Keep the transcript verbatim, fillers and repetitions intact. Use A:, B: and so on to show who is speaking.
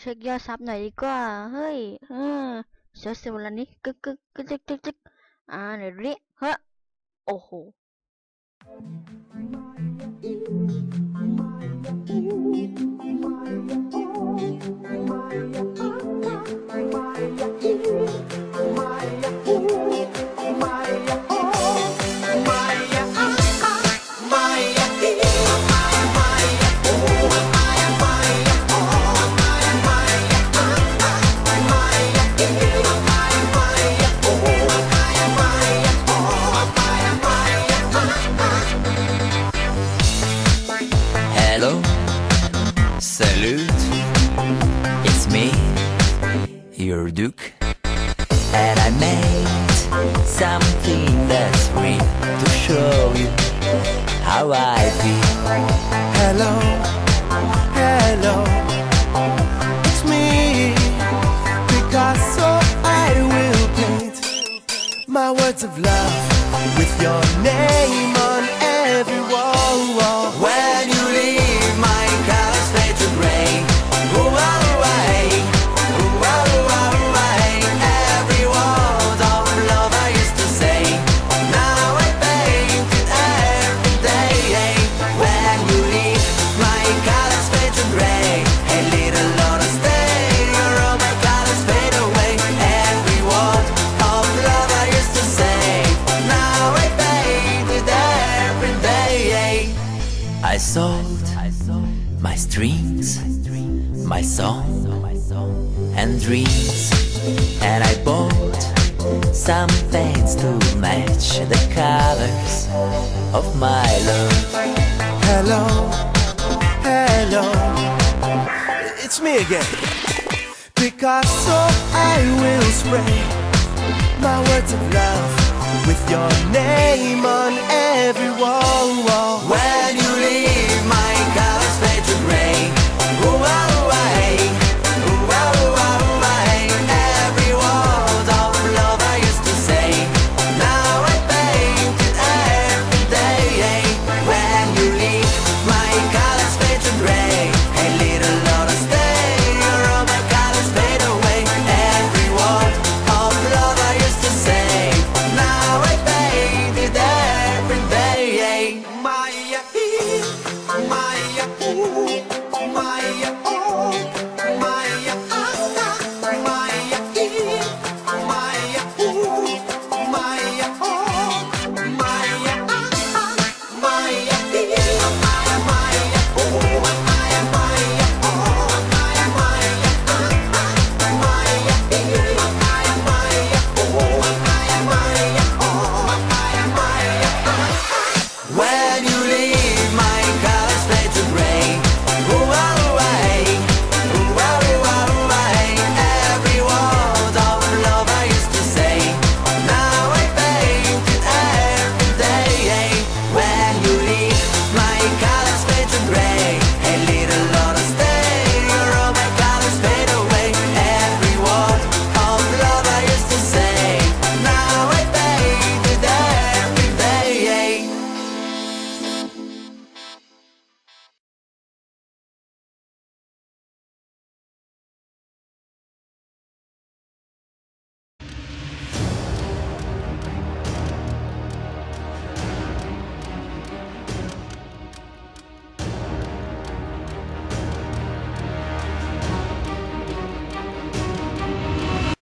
A: เช็คยอดซับหน่อยดีกว่าเฮ้ยเออเสียวเสียวละนี้กึกกึกกึกจึกจึกจึกอ่าเดี๋ยวนี้เฮ้อโอ้โห
B: Hello, salute, it's me, your Duke, and I made something that's real to show you how I feel.
C: Hello, hello, it's me, Picasso. I will paint my words of love with your name on every wall.
B: When you leave, my colors fade to gray. Ooh, oh, I, ooh, oh, oh, I. Every word of love I used to say, now I paint it every day. When you leave, my colors fade to gray. A little Lord, stay, all my colors fade away. Every word of love I used to say, now I paint it every day. I sold my strings, my song and dreams, and I bought some paints to match the colors of my love.
C: Hello, hello, it's me again, Picasso. I will spray my words of love with your name on every wall.
B: When you leave, my colors fade to gray.